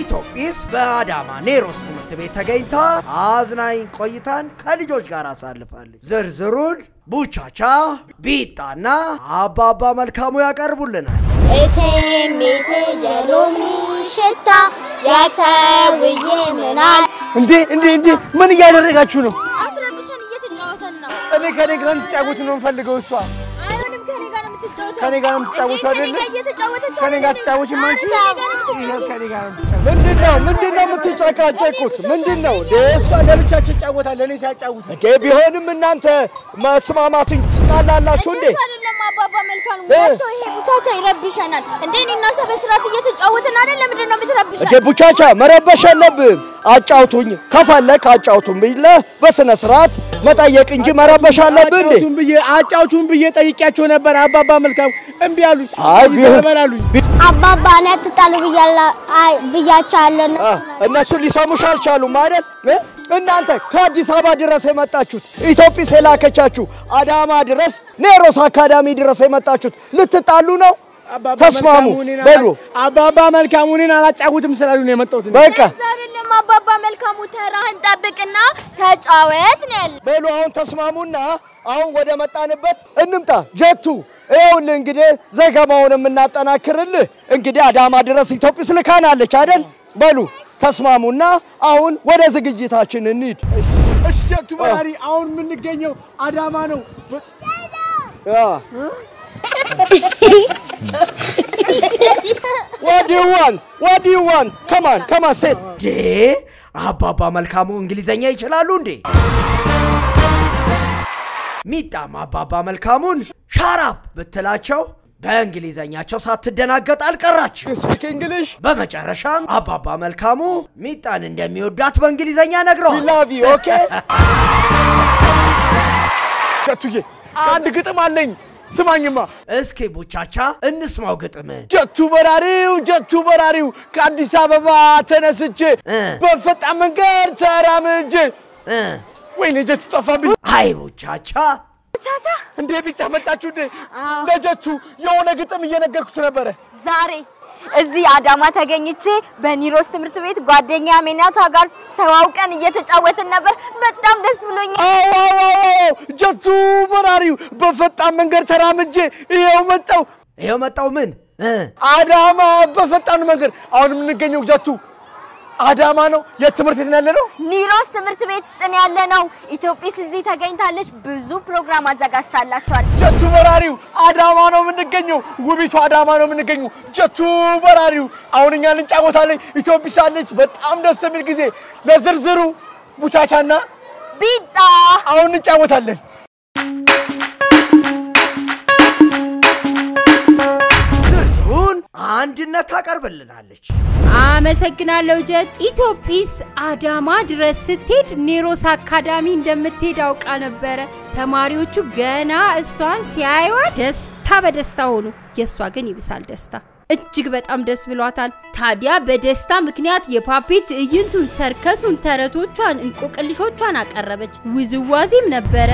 ኢትዮጵስ በአዳማ ኔሮስ ትምህርት ቤት ተገኝታ አዝናኝ ቆይታን ከልጆች ጋር አሳልፋለች። ዝርዝሩን ቡቻቻ ቢጣና አባባ መልካሙ ያቀርቡልናል። እቴሜቴ የሎሚ ሽታ ያሰውዬ ምናል እንዴ ምን እያደረጋችሁ ነው? አትረብሽን እየተጫወተን ነው። እኔ ከኔ ጋር እንድትጫወቱ ነው ፈልገው እሷ አይሆንም ከኔ ጋር ነው የምትጫወተው። ከኔ ጋር ነው የምትጫወቱ አይደል? ከኔ ጋር ትጫወቺ ማንቺ ከኔ ጋር ነው ምንድነው የምትጫቃጨቁት? ምንድነው እሷ ለብቻቸው ይጫወታል እኔ ሳያጫውቱ ቢሆንም እናንተ መስማማትን ትጣላላችሁ እንዴ? አይደለም አባባ መልካም ወጥቶ ይሄ ቡቻቻ ይረብሻናል እንዴ? እኔና እሷ በስርዓት እየተጫወትን አይደል? ለምንድን ነው የምትረብሻን? ቡቻቻ መረበሽ የለብህም። አጫውቱኝ ከፈለክ አጫውቱኝ ብለህ በስነ ስርዓት መጠየቅ እንጂ መረበሽ አለብህ እንዴ? አጫውቱኝ ብዬ ጠይቄያቸው ነበር አባባ መልካም እምቢ አሉኝ። አባባ ነው ተጣሉ ብያቻለሁ። እነሱ ሊሰሙሽ አልቻሉም አይደል? እናንተ ከአዲስ አበባ ድረስ የመጣችሁት ኢትዮጵስ የላከቻችሁ አዳማ ድረስ ኔሮስ አካዳሚ ድረስ የመጣችሁት ልትጣሉ ነው? ተስማሙ በሉ። አባባ መልካሙን አላጫውትም ስላሉ ነው የመጣሁት። በቃ አይደለም አባባ መልካሙ ተራህን ጠብቅና ተጫወት ነው ያለው። በሉ አሁን ተስማሙና አሁን ወደ መጣንበት እንምጣ። ጀቱ ይኸውልህ እንግዲህ ዘገባውን የምናጠናክርልህ እንግዲህ አዳማ ድረስ ኢትዮጵስ ልካናለች አይደል? በሉ ተስማሙና አሁን ወደ ዝግጅታችን እንሂድ። እሺ ጀቱ በራሪ አሁን የምንገኘው አዳማ ነው። What do you want? Come on, sit. አባባ መልካሙ እንግሊዘኛ ይችላሉ እንዴ? ሚጣም አባባ መልካሙን ሻራፕ ብትላቸው በእንግሊዘኛቸው ሳትደናገጥ አልቀራች። Speak English? በመጨረሻም አባባ መልካሙ ሚጣን እንደሚወዳት በእንግሊዘኛ ነግረዋል። We love you, okay? ጀቱዬ አንድ ግጥም አለኝ ስማኝማ። እስኪ ቡቻቻ እንስማው ግጥም። ጀቱ በራሪው ከአዲስ አበባ ተነስቼ በፈጣን መንገድ ተራምጄ ወይኔ ጀቱ ጠፋብኝ። አይ ቡቻቻ እንዴ ቢጣ መጣችሁ እንዴ? ለጀቱ የሆነ ግጥም እየነገርኩት ነበር። ዛሬ እዚህ አዳማ ተገኝቼ በኒሮስ ትምህርት ቤት ጓደኛ ሜናታ ጋር ተዋውቀን እየተጫወትን ነበር። በጣም ደስ ብሎኛል። አዎ ጀቱ በራሪው በፈጣን መንገድ ተራምጄ ይሄው መጣው ምን አዳማ በፈጣን መንገድ አሁን የምንገኘው ጀቱ አዳማ ነው። የትምህርት ቤት ያለ ነው ኒሮስ ትምህርት ቤት ውስጥ ነው ያለ ነው። ኢትዮጵስ እዚህ ተገኝታለች። ብዙ ፕሮግራም አዘጋጅታላችኋል። ጀቱ በራሪው አዳማ ነው የምንገኘው። ውቢቱ አዳማ ነው የምንገኘው። ጀቱ በራሪው አሁን እኛ ልንጫወታለን። ኢትዮጵስ አለች። በጣም ደስ የሚል ጊዜ። ለዝርዝሩ ቡቻቻና ቢጣ አሁን እንጫወታለን። አንድነት ታቀርብልናለች። አመሰግናለሁ ጀት። ኢትዮጵስ አዳማ ድረስ ስትሄድ ኔሮስ አካዳሚ እንደምትሄድ አውቃ ነበር። ተማሪዎቹ ገና እሷን ሲያዩት ደስታ በደስታ ሆኑ። የሷ ግን ይብሳል ደስታ። እጅግ በጣም ደስ ብሏታል። ታዲያ በደስታ ምክንያት የፓፔት ትዕይንቱን፣ ሰርከሱን፣ ተረቶቿን፣ እንቆቅልሾቿን አቀረበች። ውዝዋዜም ነበረ።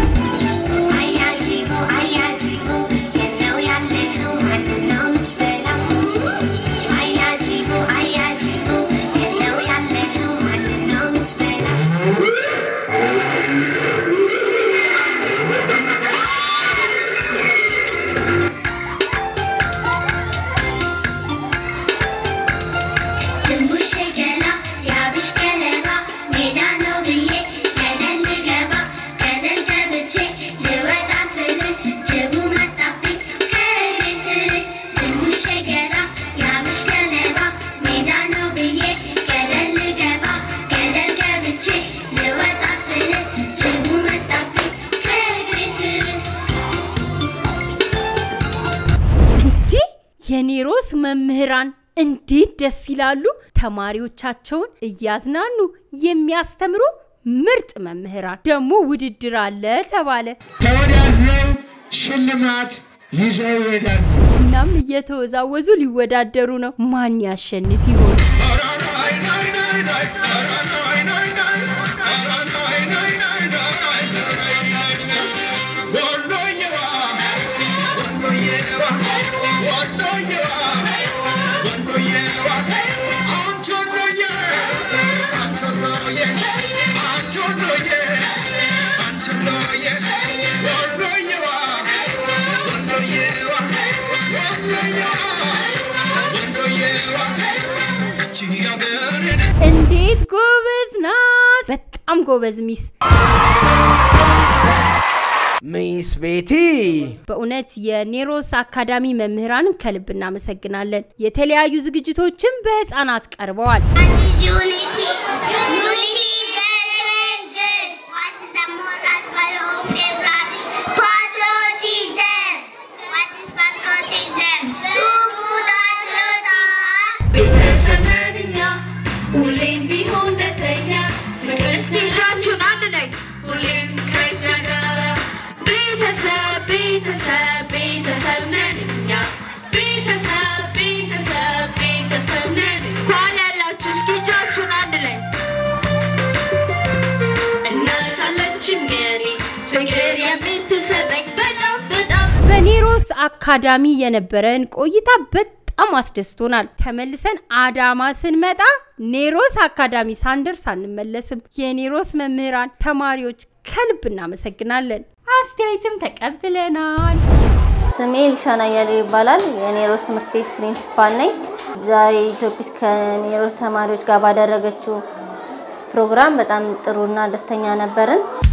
የኔሮስ መምህራን እንዴት ደስ ይላሉ! ተማሪዎቻቸውን እያዝናኑ የሚያስተምሩ ምርጥ መምህራን። ደሞ ውድድር አለ ተባለ። ተወዳድረው ሽልማት ይዘው ይሄዳሉ። እናም እየተወዛወዙ ሊወዳደሩ ነው። ማን ያሸንፍ ይሆን? One እንዴት ጎበዝ ናት! በጣም ጎበዝ ሚስ ቤቲ በእውነት የኔሮስ አካዳሚ መምህራን ከልብ እናመሰግናለን። የተለያዩ ዝግጅቶችን በህፃናት ቀርበዋል። በኔሮስ አካዳሚ የነበረን ቆይታ በጣም አስደስቶናል። ተመልሰን አዳማ ስንመጣ ኔሮስ አካዳሚ ሳንደርስ አንመለስም። የኔሮስ መምህራን ተማሪዎች ከልብ እናመሰግናለን። አስተያየትም ተቀብለናል። ስሜ ሊሻና ያለ ይባላል። የኔሮስ ትምህርት ቤት ፕሪንሲፓል ነኝ። ዛሬ ኢትዮጵስ ከኔሮስ ተማሪዎች ጋር ባደረገችው ፕሮግራም በጣም ጥሩና ደስተኛ ነበርን።